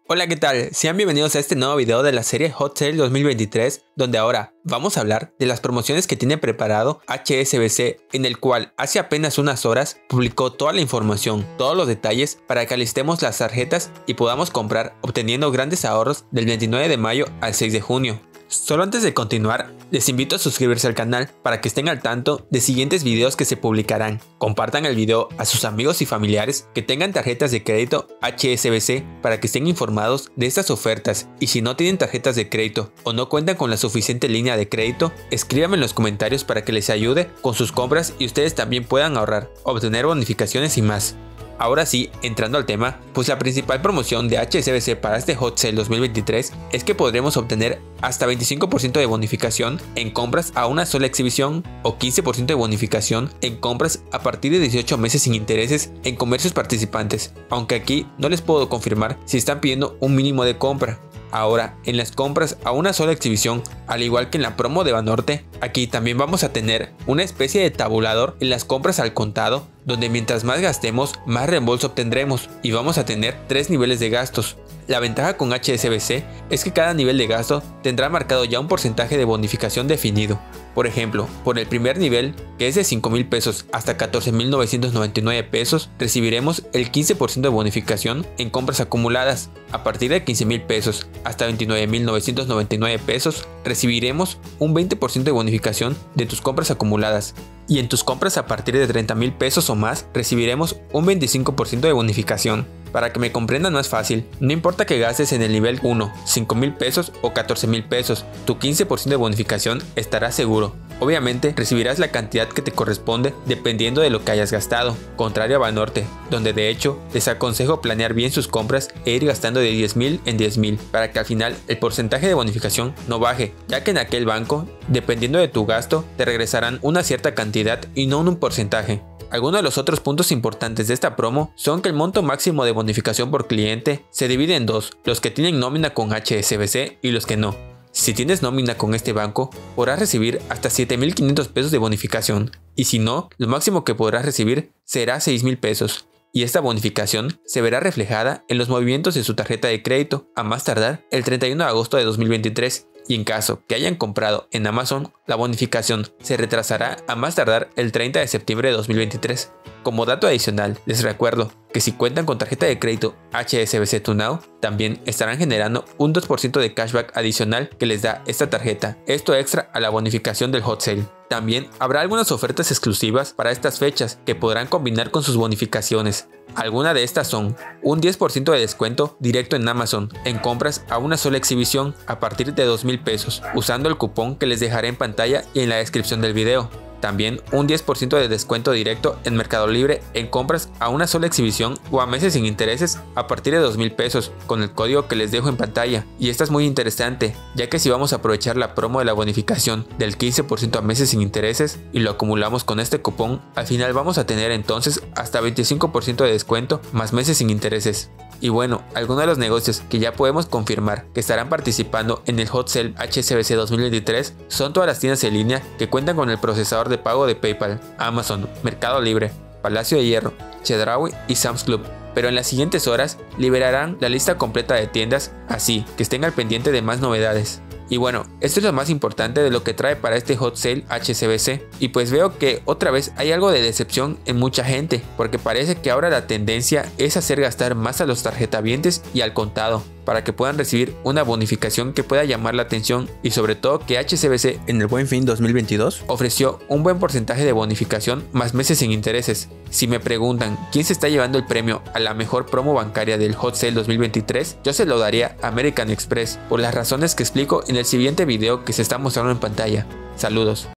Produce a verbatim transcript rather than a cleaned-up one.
Hola, ¿qué tal? Sean bienvenidos a este nuevo video de la serie Hot Sale dos mil veintitrés, donde ahora vamos a hablar de las promociones que tiene preparado H S B C, en el cual hace apenas unas horas publicó toda la información, todos los detalles para que alistemos las tarjetas y podamos comprar, obteniendo grandes ahorros del veintinueve de mayo al seis de junio. Solo antes de continuar, les invito a suscribirse al canal para que estén al tanto de siguientes videos que se publicarán. Compartan el video a sus amigos y familiares que tengan tarjetas de crédito H S B C para que estén informados de estas ofertas, y si no tienen tarjetas de crédito o no cuentan con la suficiente línea de crédito, escríbanme en los comentarios para que les ayude con sus compras y ustedes también puedan ahorrar, obtener bonificaciones y más. Ahora sí, entrando al tema, pues la principal promoción de H S B C para este Hot Sale dos mil veintitrés es que podremos obtener hasta veinticinco por ciento de bonificación en compras a una sola exhibición o quince por ciento de bonificación en compras a partir de dieciocho meses sin intereses en comercios participantes, aunque aquí no les puedo confirmar si están pidiendo un mínimo de compra. Ahora, en las compras a una sola exhibición, al igual que en la promo de Banorte, aquí también vamos a tener una especie de tabulador en las compras al contado, donde mientras más gastemos, más reembolso obtendremos, y vamos a tener tres niveles de gastos. La ventaja con H S B C es que cada nivel de gasto tendrá marcado ya un porcentaje de bonificación definido. Por ejemplo, por el primer nivel, que es de cinco mil pesos hasta catorce mil novecientos noventa y nueve pesos, recibiremos el quince por ciento de bonificación en compras acumuladas. A partir de quince mil pesos hasta veintinueve mil novecientos noventa y nueve pesos, recibiremos un veinte por ciento de bonificación de tus compras acumuladas. Y en tus compras a partir de treinta mil pesos o más, recibiremos un veinticinco por ciento de bonificación. Para que me comprendan más fácil, no importa que gastes en el nivel uno, cinco mil pesos o catorce mil pesos, tu quince por ciento de bonificación estará seguro. Obviamente recibirás la cantidad que te corresponde dependiendo de lo que hayas gastado, contrario a Banorte, donde de hecho les aconsejo planear bien sus compras e ir gastando de diez mil en diez mil, para que al final el porcentaje de bonificación no baje, ya que en aquel banco, dependiendo de tu gasto, te regresarán una cierta cantidad y no un porcentaje. Algunos de los otros puntos importantes de esta promo son que el monto máximo de bonificación por cliente se divide en dos, los que tienen nómina con H S B C y los que no. Si tienes nómina con este banco, podrás recibir hasta siete mil quinientos pesos de bonificación, y si no, lo máximo que podrás recibir será seis mil pesos. Y esta bonificación se verá reflejada en los movimientos de su tarjeta de crédito a más tardar el treinta y uno de agosto de dos mil veintitrés. Y en caso que hayan comprado en Amazon, la bonificación se retrasará a más tardar el treinta de septiembre de dos mil veintitrés. Como dato adicional, les recuerdo que si cuentan con tarjeta de crédito H S B C To Now, también estarán generando un dos por ciento de cashback adicional que les da esta tarjeta, esto extra a la bonificación del Hot Sale. También habrá algunas ofertas exclusivas para estas fechas que podrán combinar con sus bonificaciones. Algunas de estas son un diez por ciento de descuento directo en Amazon en compras a una sola exhibición a partir de dos mil pesos, usando el cupón que les dejaré en pantalla y en la descripción del video. También un diez por ciento de descuento directo en Mercado Libre en compras a una sola exhibición o a meses sin intereses a partir de dos mil pesos con el código que les dejo en pantalla. Y esta es muy interesante, ya que si vamos a aprovechar la promo de la bonificación del quince por ciento a meses sin intereses y lo acumulamos con este cupón, al final vamos a tener entonces hasta veinticinco por ciento de descuento más meses sin intereses. Y bueno, algunos de los negocios que ya podemos confirmar que estarán participando en el Hot Sale H S B C dos mil veintitrés son todas las tiendas en línea que cuentan con el procesador de pago de PayPal, Amazon, Mercado Libre, Palacio de Hierro, Chedraui y Sam's Club. Pero en las siguientes horas liberarán la lista completa de tiendas, así que estén al pendiente de más novedades. Y bueno, esto es lo más importante de lo que trae para este Hot Sale H S B C. Y pues veo que otra vez hay algo de decepción en mucha gente, porque parece que ahora la tendencia es hacer gastar más a los tarjetavientes y al contado, para que puedan recibir una bonificación que pueda llamar la atención, y sobre todo que H S B C en el Buen Fin dos mil veintidós ofreció un buen porcentaje de bonificación más meses sin intereses. Si me preguntan quién se está llevando el premio a la mejor promo bancaria del Hot Sale dos mil veintitrés, yo se lo daría a American Express por las razones que explico en el siguiente video que se está mostrando en pantalla. Saludos.